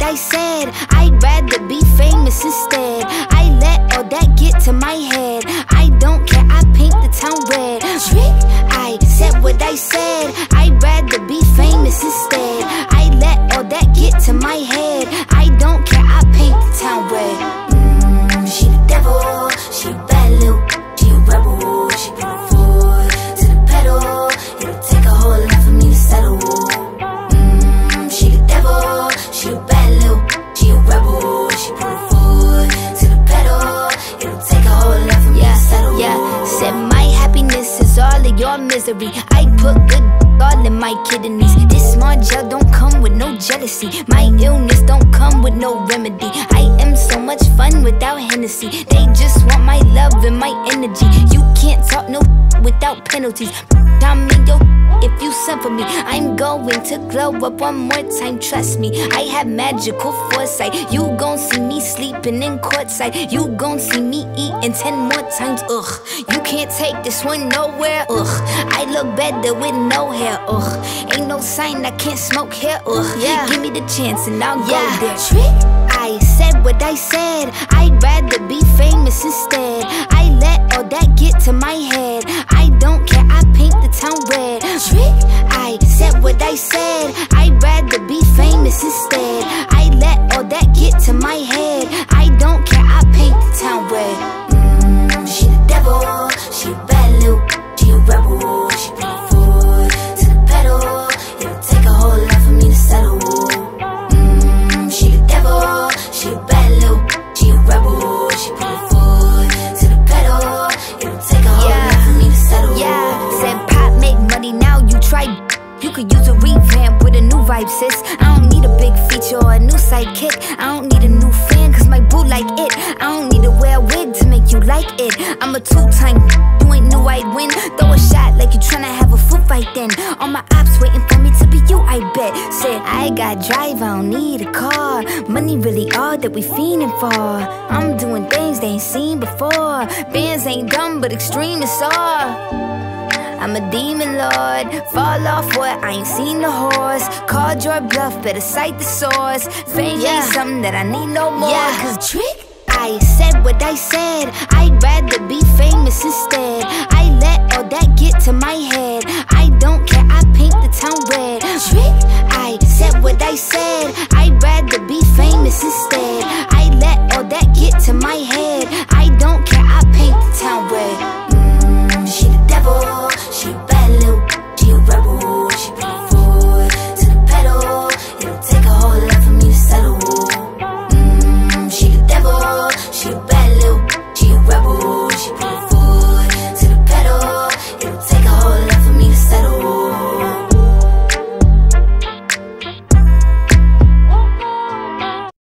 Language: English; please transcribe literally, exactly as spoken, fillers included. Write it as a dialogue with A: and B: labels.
A: I said, I'd rather be famous instead. I let all that get to my head. I don't care, I paint the town red. Trick, I said what I said. I'd rather be famous instead. I let all that get to my head. I don't care, I paint the town red. Mmm, she the devil, she a bad little, she a rebel. She bring the foot to the pedal. It'll take a whole lot for me to settle. Mmm, she the devil, she a bad little, she a rebel. She bring the foot to the pedal. It'll take a whole lot for me to settle. Yeah, said my happiness is all of your misery. I put good all in my kidneys. This small gel don't come with no jealousy. My illness don't come with no remedy. I am so much fun without Hennessy. They just want my love and my energy. You can't talk no without penalties. I'm in your if you send for me. I'm going to glow up one more time, trust me. I have magical foresight. You gon' see me sleeping in courtside. You gon' see me eating ten more times, ugh. You can't take this one nowhere, ugh. I look better with no hair, ugh. Ain't no sign I can't smoke here, ugh. Yeah. Give me the chance and I'll yeah. go there. Trick, I said what I said. I'd rather be famous instead. I let all that get to my head. I don't care, I paint the town red. Trick, I said what I said. I'd rather be famous instead. I let all that get to my head. I don't care, I paint the town red. Mmm, she the devil, she a bad little, she a rebel. She bring the foot to the pedal. It'll take a whole lot for me to settle. Mmm, she the devil, she a bad little, she a rebel. She bring the foot to the pedal. It'll take a whole yeah. lot for me to settle. Yeah, said pop make money, now you try. You could use a revamp with a new vibe, sis. I don't need a big feature or a new sidekick. I don't need a new fan, cause my boo like it. I don't need to wear a wig to make you like it. I'm a two-time, you ain't knew I'd win. Throw a shot like you tryna have a foot fight then. All my ops waiting for me to be you, I bet. Said, I got drive, I don't need a car. Money really all that we fiending for. I'm doing things they ain't seen before. Bands ain't dumb, but extreme is all. I'm a demon lord, fall off what, I ain't seen the horse. Called your bluff, better cite the source. Fame yeah. ain't something that I need no more. Yeah, cause trick, I said what I said. I'd rather be famous instead. I let all that get to my head. I don't care, I paint the town red. Trick, I said what I said. I'd rather be famous instead. I